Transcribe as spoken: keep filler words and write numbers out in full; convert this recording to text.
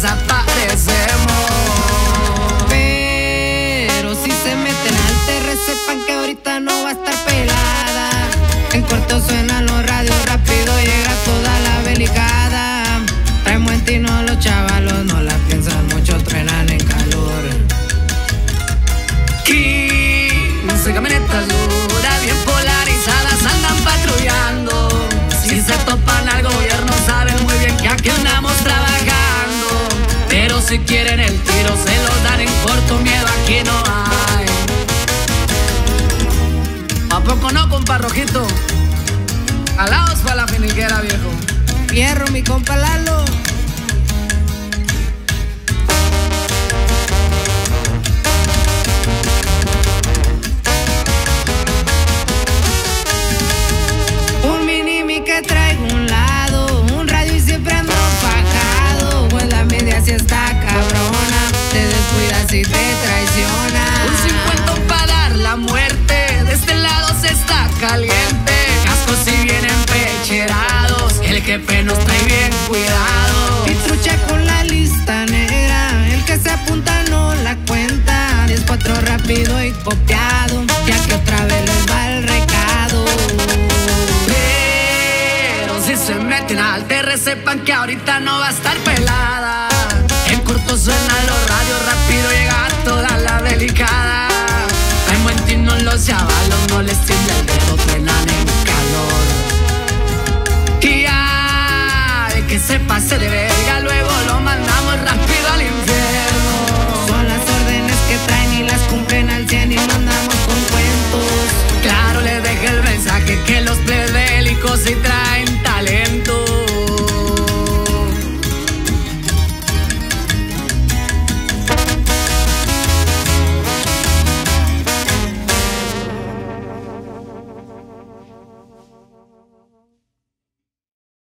desaparecemos. Pero si se meten al T R, sepan que ahorita no va a estar pelada. En corto suenan los radios, rápido llega toda la belicada. Traen buen tino los chavalos, no la piensan mucho, trenan en calor. quince camionetas duras, bien polarizadas, andan patrullando. Si se topan al gobierno, saben muy bien que aquí andamos trabajando. Pero si quieren el tiro, se los dan en corto, miedo aquí no hay. ¿A poco no, compa Rojito? Alaos pa' la finiquera, viejo. Fierro, mi compa Lalo. Un mini que traigo un lado, un radio y siempre ando fajado. Pues la media si está cabrona, te descuidas y te traiciona. Un cincuenta para dar la muerte, de este lado se está caliente. Cascos si vienen pecherados, el jefe nos trae bien cuidado. Y trucha con la lista negra, el que se apunta no la cuenta. diez cuatro rápido y copiado, ya que otra vez les va el recado. Pero si se meten al T R, sepan que ahorita no va a estar pelada. En corto suenan los radios, rápido llega toda la delicada. Traen buen tino los chavalos, no les tiembla el dedo, trenan en calor. Y ay, que se pase de ver.